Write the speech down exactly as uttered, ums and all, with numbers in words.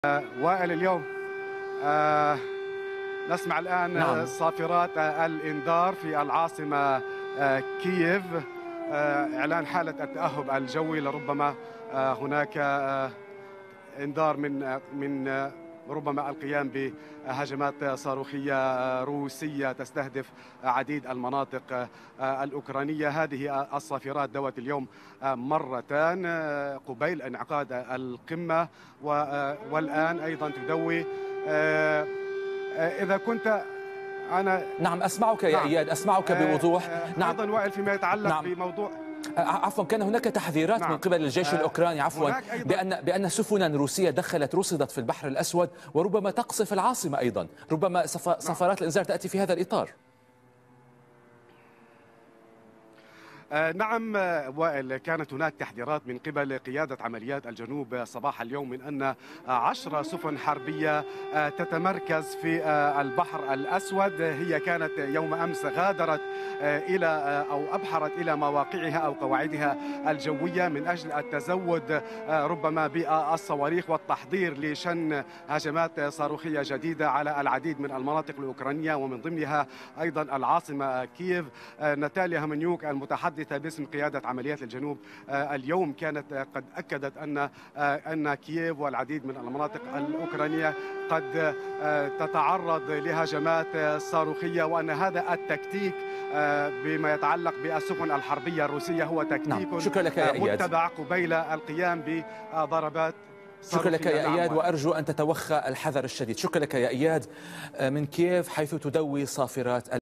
وائل اليوم آه نسمع الآن نعم. صافرات الإنذار في العاصمة آه كييف، آه إعلان حالة التأهب الجوي لربما آه هناك آه إنذار من آه من آه ربما القيام بهجمات صاروخية روسية تستهدف عديد المناطق الأوكرانية. هذه الصافرات دوت اليوم مرتان قبيل انعقاد القمة، والآن أيضا تدوي. إذا كنت أنا نعم أسمعك يا نعم. إياد، أسمعك بوضوح. نعم. أيضا وائل فيما يتعلق نعم. بموضوع عفوا، كان هناك تحذيرات نعم. من قبل الجيش الأوكراني عفوا بأن بأن سفنا روسية دخلت رصدت في البحر الأسود وربما تقصف العاصمة أيضا، ربما صفارات الإنذار تأتي في هذا الإطار. نعم وائل، كانت هناك تحذيرات من قبل قيادة عمليات الجنوب صباح اليوم من أن عشر سفن حربية تتمركز في البحر الأسود. هي كانت يوم أمس غادرت إلى أو أبحرت إلى مواقعها أو قواعدها الجوية من أجل التزود ربما بالصواريخ والتحضير لشن هجمات صاروخية جديدة على العديد من المناطق الأوكرانية ومن ضمنها أيضا العاصمة كييف. ناتاليا همنيوك المتحدث باسم قيادة عمليات الجنوب اليوم كانت قد أكدت أن أن كييف والعديد من المناطق الأوكرانية قد تتعرض لهجمات صاروخية، وأن هذا التكتيك بما يتعلق بالسفن الحربية الروسية هو تكتيك نعم. شكرا لك يا إياد. متبع قبيل القيام بضربات. شكرا لك يا إياد، وأرجو أن تتوخى الحذر الشديد. شكرا لك يا إياد من كييف حيث تدوي صافرات